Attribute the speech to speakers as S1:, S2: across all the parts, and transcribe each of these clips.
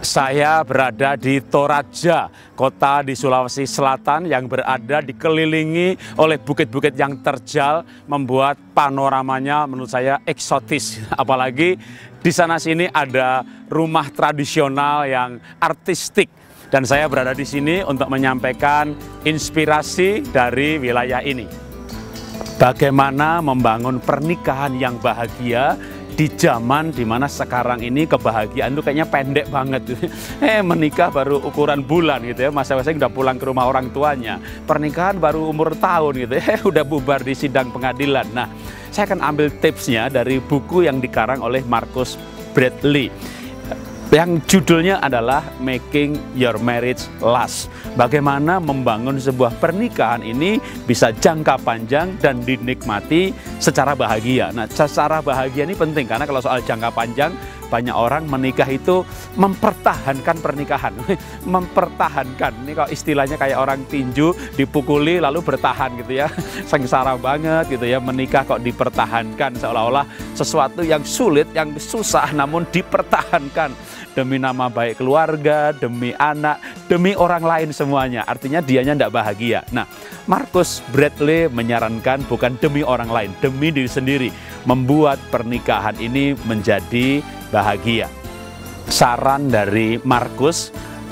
S1: Saya berada di Toraja, kota di Sulawesi Selatan yang berada dikelilingi oleh bukit-bukit yang terjal, membuat panoramanya menurut saya eksotis. Apalagi di sana-sini ada rumah tradisional yang artistik. Dan saya berada di sini untuk menyampaikan inspirasi dari wilayah ini. Bagaimana membangun pernikahan yang bahagia di zaman dimana sekarang ini kebahagiaan itu kayaknya pendek banget. Menikah baru ukuran bulan gitu ya, masing-masing udah pulang ke rumah orang tuanya. Pernikahan baru umur tahun gitu ya, udah bubar di sidang pengadilan. Nah, saya akan ambil tipsnya dari buku yang dikarang oleh Marcus Bradley, yang judulnya adalah Making Your Marriage Last. Bagaimana membangun sebuah pernikahan ini bisa jangka panjang dan dinikmati secara bahagia. Nah, secara bahagia ini penting karena kalau soal jangka panjang, banyak orang menikah itu mempertahankan pernikahan. Mempertahankan, ini kalau istilahnya kayak orang tinju dipukuli lalu bertahan gitu ya. Sengsara banget gitu ya, menikah kok dipertahankan, seolah-olah sesuatu yang sulit, yang susah namun dipertahankan. Demi nama baik keluarga, demi anak, demi orang lain semuanya. Artinya dianya tidak bahagia. Nah, Marcus Bradley menyarankan bukan demi orang lain, demi diri sendiri. Membuat pernikahan ini menjadi bahagia. Saran dari Marcus,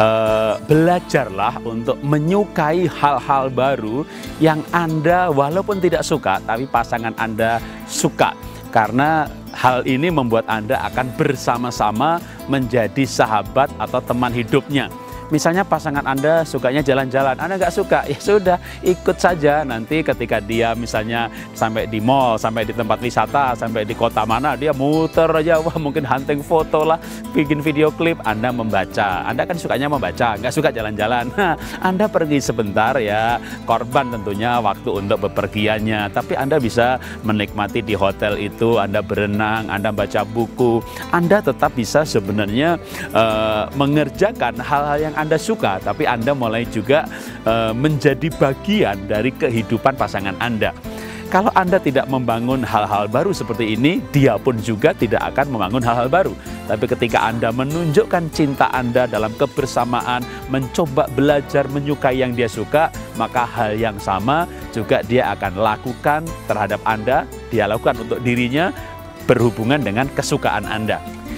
S1: belajarlah untuk menyukai hal-hal baru yang Anda walaupun tidak suka, tapi pasangan Anda suka. Karena hal ini membuat Anda akan bersama-sama menjadi sahabat atau teman hidupnya. Misalnya pasangan Anda sukanya jalan-jalan, Anda nggak suka, ya sudah ikut saja. Nanti ketika dia misalnya sampai di mall, sampai di tempat wisata, sampai di kota mana, dia muter aja, wah mungkin hunting foto lah, bikin video klip, Anda membaca. Anda kan sukanya membaca, nggak suka jalan-jalan. Nah, Anda pergi sebentar ya, korban tentunya waktu untuk bepergiannya. Tapi Anda bisa menikmati di hotel itu, Anda berenang, Anda baca buku, Anda tetap bisa sebenarnya mengerjakan hal-hal yang Anda suka, tapi Anda mulai juga menjadi bagian dari kehidupan pasangan Anda. Kalau Anda tidak membangun hal-hal baru seperti ini, dia pun juga tidak akan membangun hal-hal baru. Tapi ketika Anda menunjukkan cinta Anda dalam kebersamaan, mencoba belajar menyukai yang dia suka, maka hal yang sama juga dia akan lakukan terhadap Anda, dia lakukan untuk dirinya berhubungan dengan kesukaan Anda.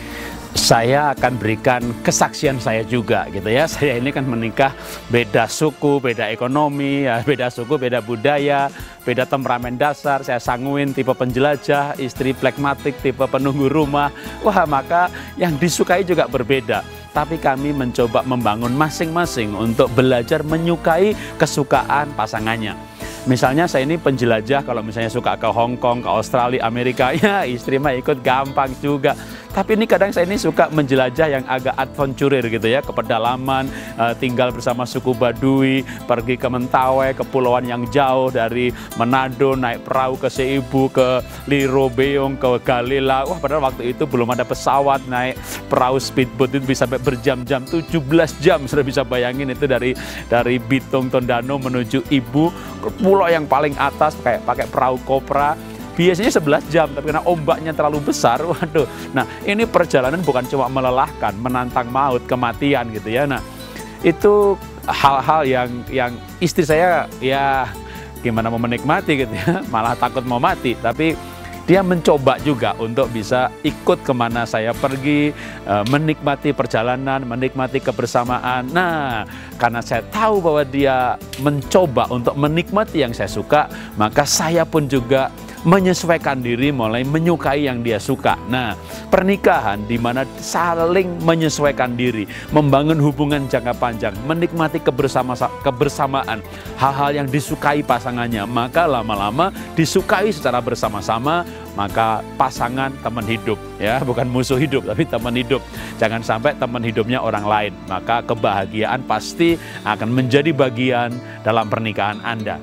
S1: Saya akan berikan kesaksian saya juga gitu ya. Saya ini kan menikah beda suku, beda ekonomi, ya, beda suku, beda budaya, beda temperamen dasar. Saya sanguin, tipe penjelajah, istri pragmatik, tipe penunggu rumah. Wah, maka yang disukai juga berbeda. Tapi kami mencoba membangun masing-masing untuk belajar menyukai kesukaan pasangannya. Misalnya saya ini penjelajah, kalau misalnya suka ke Hong Kong, ke Australia, Amerika, ya istri mah ikut gampang juga. Tapi ini kadang saya ini suka menjelajah yang agak adventurer gitu ya, ke pedalaman, tinggal bersama suku Baduy, pergi ke Mentawai, kepulauan yang jauh dari Manado, naik perahu ke Seibu, ke Liro Beong, ke Galila. Wah, padahal waktu itu belum ada pesawat, naik perahu speedboat itu bisa sampai berjam-jam, 17 jam, sudah bisa bayangin itu dari Bitung Tondano menuju Ibu, ke pulau yang paling atas pakai perahu kopra. Biasanya 11 jam, tapi karena ombaknya terlalu besar, waduh. Nah, ini perjalanan bukan cuma melelahkan, menantang maut, kematian gitu ya. Nah, itu hal-hal yang istri saya ya gimana mau menikmati gitu ya, malah takut mau mati. Tapi dia mencoba juga untuk bisa ikut kemana saya pergi, menikmati perjalanan, menikmati kebersamaan. Nah, karena saya tahu bahwa dia mencoba untuk menikmati yang saya suka, maka saya pun juga menyesuaikan diri, mulai menyukai yang dia suka. Nah, pernikahan di mana saling menyesuaikan diri, membangun hubungan jangka panjang, menikmati kebersamaan, hal-hal yang disukai pasangannya, maka lama-lama disukai secara bersama-sama, maka pasangan teman hidup ya, bukan musuh hidup tapi teman hidup. Jangan sampai teman hidupnya orang lain, maka kebahagiaan pasti akan menjadi bagian dalam pernikahan Anda.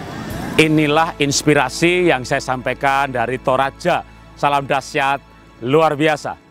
S1: Inilah inspirasi yang saya sampaikan dari Toraja. Salam dahsyat luar biasa.